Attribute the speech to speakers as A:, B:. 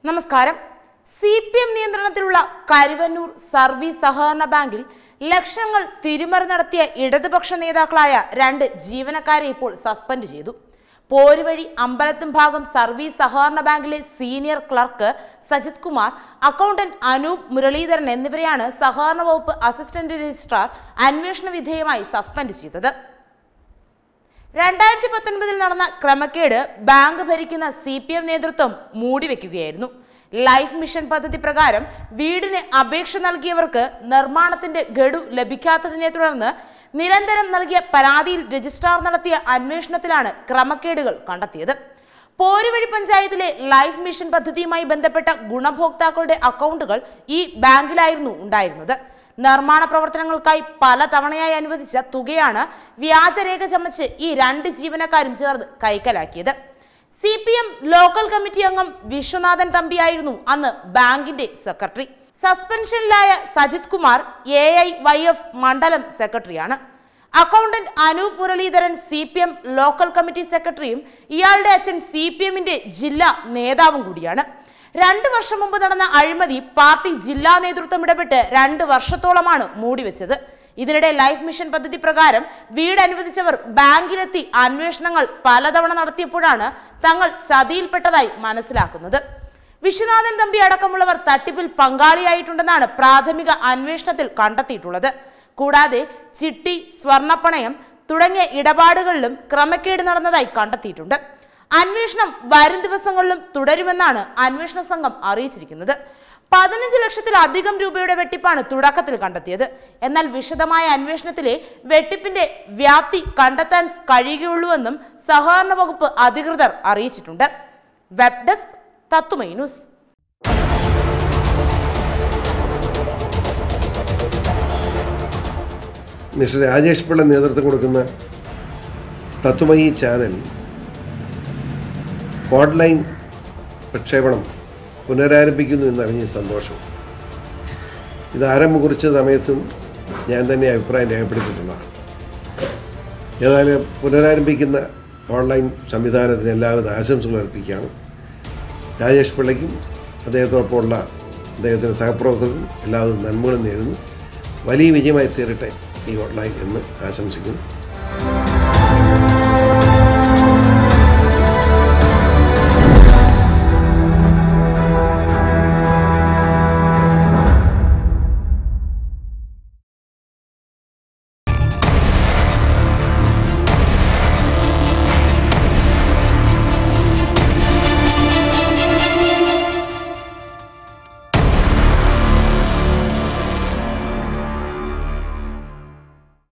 A: നമസ്കാരം. CPM നിയന്ത്രണത്തിലുള്ള Karuvannur service സഹകരണ ബാങ്കിൽ ലക്ഷങ്ങൾ തിരിമറി നടത്തിയ ഇടതുപക്ഷ നേതാക്കളായ 2 ജീവനക്കാരെ ഇപ്പോൾ സസ്പെൻഡ് ചെയ്തു. പോരുവഴി അമ്പലത്തും ഭാഗം സർവീസ് സഹകരണ ബാങ്കിലെ senior clerk Sajith Kumar, accountant Anoop Muraleedharan എന്നിവരെയാണ് സഹകരണ വകുപ്പ് അസിസ്റ്റന്റ് രജിസ്ട്രാർ അന്വേഷണ വിധേയമായി സസ്പെൻഡ് ചെയ്തത്. 2019 നടന്ന ക്രമക്കേട് ബാങ്ക് ഭരിക്കുന്ന CPM നേതൃത്വം മൂടിവെക്കുകയായിരുന്നു. ലൈഫ് മിഷൻ പദ്ധതി പ്രകാരം വീടിന് അപേക്ഷ നൽകിയവർക്ക് നിർമ്മാണത്തിന്റെ ഗഡു ലഭിക്കാത്തതിനെ തുടർന്ന് നിരന്തരം നൽകിയ പരാതിയിൽ രജിസ്ട്രാർ നടത്തിയ അന്വേഷണത്തിലാണ് ക്രമക്കേടുകൾ കണ്ടെത്തിയത്. പോരുവഴി പഞ്ചായത്തിലെ ലൈഫ് മിഷൻ പദ്ധതിയുമായി ബന്ധപ്പെട്ട ഗുണഭോക്താക്കളുടെ അക്കൗണ്ടുകൾ ഈ ബാങ്കിലായിരുന്നു ഉണ്ടായിരുന്നത്. നിർമ്മാണ പ്രവർത്തനങ്ങൾക്കായി പല തവണയായി അനുവദിച്ച തുകയാണ് വ്യാജരേഖ ചമച്ച് ഈ 2 ജീവനക്കാരും ചേർന്ന് കൈക്കലാക്കിയത്. CPM ലോക്കൽ കമ്മിറ്റി അംഗം വിശ്വനാഥൻ തമ്പിയായിരുന്നു അന്ന് ബാങ്കിന്റെ സെക്രട്ടറി. സസ്പെൻഷനിലായ സജിത് കുമാർ AIYF മണ്ഡലം സെക്രട്ടറിയാണ്. Accountant Anoop Muraleedharan CPM local committee സെക്രട്ടറിയും ഇയാളുടെ അച്ഛൻ CPMന്റെ ജില്ലാ നേതാവും കൂടിയാണ്. 2 വർഷം മുമ്പ് നടന്ന അഴിമതി പാർട്ടി ജില്ലാ നേതൃത്വം ഇടപെട്ട് 2 വർഷത്തോളമാണ് മൂടിവെച്ചത്. ഇതിനിടെ ലൈഫ് മിഷൻ പദ്ധതി പ്രകാരം വീട് അനുവദിച്ചവർ ബാങ്കിലെത്തി അന്വേഷണങ്ങൾ പലതവണ നടത്തിയപ്പോഴാണ് തങ്ങൾ ചതിയിൽപ്പെട്ടതായി മനസ്സിലാക്കുന്നത്. വിശ്വനാഥൻ തമ്പി അടക്കമുള്ളവർ തട്ടിപ്പിൽ പങ്കാളിയായിട്ടുണ്ടെന്നാണ് പ്രാഥമിക അന്വേഷണത്തിൽ കണ്ടെത്തിയിട്ടുള്ളത്. കൂടാതെ ചിട്ടി, സ്വർണ്ണപ്പണയം തുടങ്ങിയ ഇടപാടുകളിലും ക്രമക്കേട് നടന്നതായി കണ്ടെത്തിയിട്ടുണ്ട്. അന്വേഷണം വരും ദിവസങ്ങളിലും തുടരുമെന്നാണ് അന്വേഷണ സംഘം അറിയിച്ചിരിക്കുന്നത്. 15 ലക്ഷത്തിലധികം രൂപയുടെ വെട്ടിപ്പാണ് തുടക്കത്തിൽ കണ്ടെത്തിയത്. എന്നാൽ വിശദമായ അന്വേഷണത്തിലെ വെട്ടിപ്പിന്റെ വ്യാപ്തി കണ്ടെത്താൻ കഴിയുകയുള്ളൂവെന്നും സഹകരണ വകുപ്പ് അധികൃതർ അറിയിച്ചിട്ടുണ്ട്. Web desk Tatwamayi news.
B: Mister Rajesh Pillai നേതൃത്വം കൊടുക്കുന്ന തത്തുമയി ചാനൽ ഓൺലൈൻ പ്രക്ഷേപണം പുനരാരംഭിക്കുന്നു എന്നറിഞ്ഞ സന്തോഷം. ഇത് ആരംഭം കുറിച്ച സമയത്തും ഞാൻ തന്നെ അഭിപ്രായം രേഖപ്പെടുത്തിയിട്ടുള്ളതാണ്. ഏതായാലും പുനരാരംഭിക്കുന്ന ഓൺലൈൻ സംവിധാനത്തിന് എല്ലാവിധ ആശംസകൾ അർപ്പിക്കുകയാണ്. രാജേഷ് പിള്ളയ്ക്കും അദ്ദേഹത്തോടൊപ്പമുള്ള അദ്ദേഹത്തിൻ്റെ സഹപ്രവർത്തകർക്കും എല്ലാവിധ നന്മകളും നേരുന്നു. വലിയ വിജയമായി തീരട്ടെ ഈ ഓൺലൈൻ എന്ന് ആശംസിക്കുന്നു.